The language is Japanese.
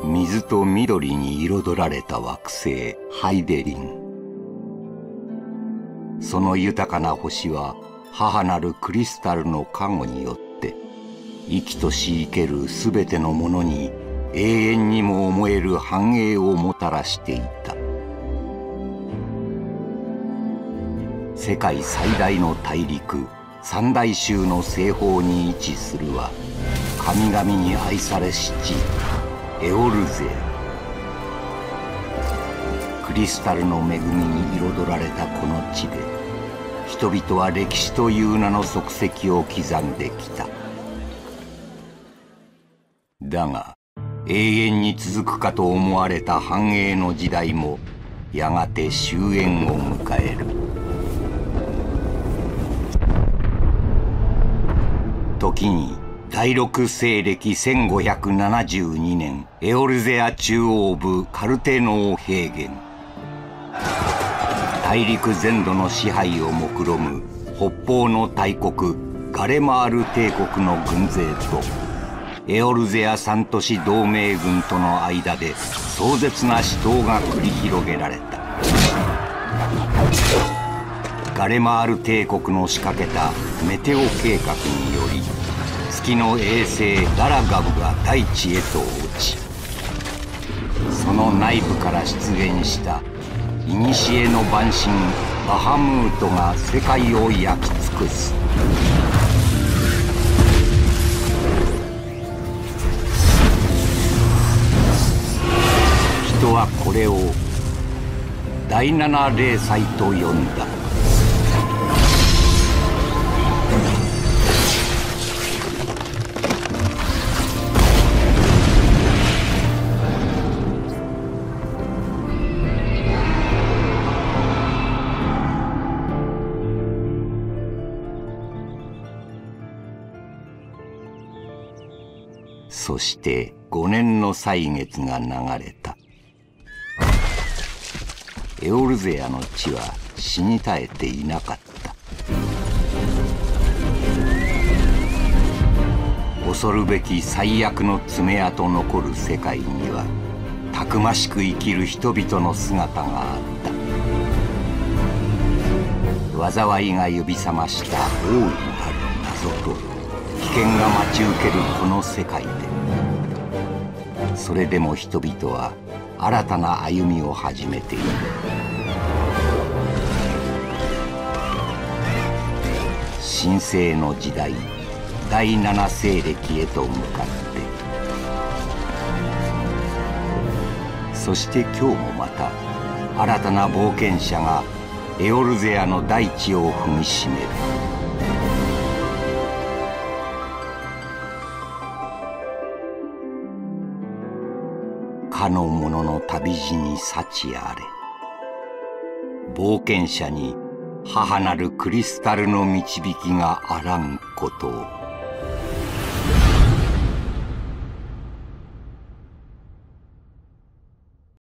水と緑に彩られた惑星ハイデリン。その豊かな星は母なるクリスタルの加護によって生きとし生けるすべてのものに永遠にも思える繁栄をもたらしていた。世界最大の大陸三大洲の西方に位置するは神々に愛されし地エオルゼア。クリスタルの恵みに彩られたこの地で人々は歴史という名の足跡を刻んできた。だが永遠に続くかと思われた繁栄の時代もやがて終焉を迎える。時に第六西暦1572年エオルゼア中央部カルテノー平原。大陸全土の支配を目論む北方の大国ガレマール帝国の軍勢とエオルゼア三都市同盟軍との間で壮絶な死闘が繰り広げられた。ガレマール帝国の仕掛けたメテオ計画により月の衛星ガラガブが大地へと落ち、その内部から出現した古の蛮神バハムートが世界を焼き尽くす。人はこれを第七霊祭と呼んだ。そして5年の歳月が流れた。エオルゼアの地は死に絶えていなかった。恐るべき最悪の爪痕残る世界にはたくましく生きる人々の姿があった。災いが呼び覚ました大いなる謎と危険が待ち受けるこの世界で、それでも人々は新たな歩みを始めている。神聖の時代第七西暦へと向かって、そして今日もまた新たな冒険者がエオルゼアの大地を踏みしめる。かの者の旅路に幸あれ。冒険者に母なるクリスタルの導きがあらんことを。